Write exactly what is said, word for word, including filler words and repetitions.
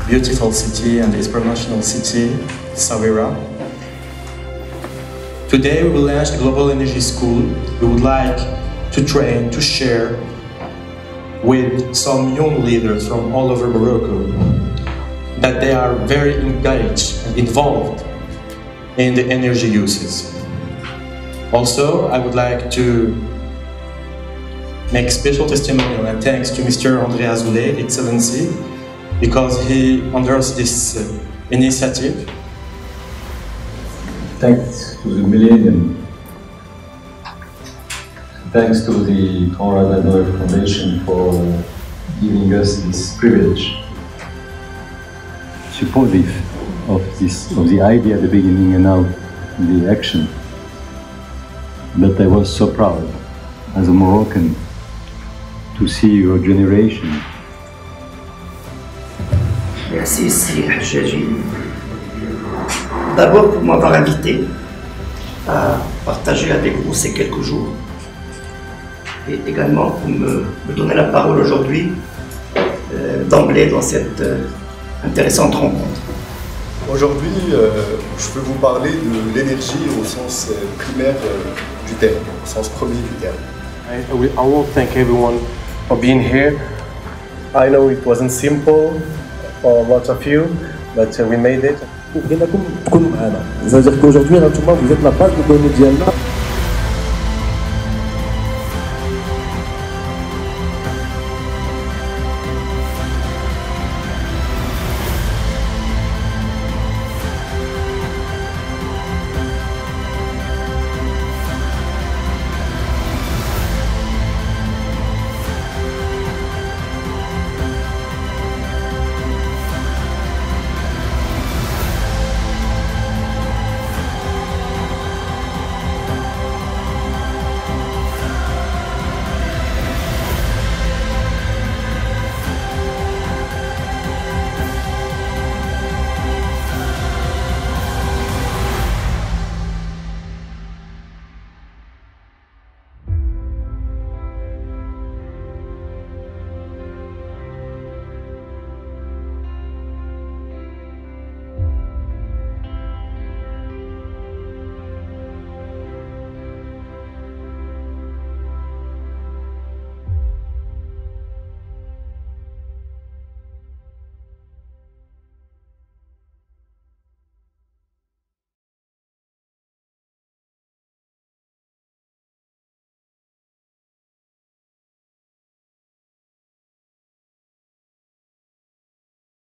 beautiful city and inspirational city, Sawira. Today we will launch the Global Energy School. We would like to train, to share with some young leaders from all over Morocco that they are very engaged and involved in the energy uses. Also, I would like to make special testimonial and thanks to Mister André Azoulay, Excellency, because he endorses this uh, initiative. Thanks to the Millennium. Thanks to the Konrad Adenauer Foundation for giving us this privilege. Supportive of this, of the idea at the beginning and now the action. But I was so proud as a Moroccan to see your generation. Merci Sri Hajjaji. D'abord pour m'avoir invité à partager avec vous ces quelques jours et également pour me, me donner la parole aujourd'hui euh, d'emblée dans cette euh, intéressante rencontre. Aujourd'hui, euh, je peux vous parler de l'énergie au sens euh, primaire euh, du terme, au sens premier du terme. I, I will thank everyone for being here. I know it wasn't simple for lots of you, but uh, we made it. بغيناكم تكونوا معنا، c'est-à-dire qu'aujourd'hui انتم vous êtes la base de données ديالنا.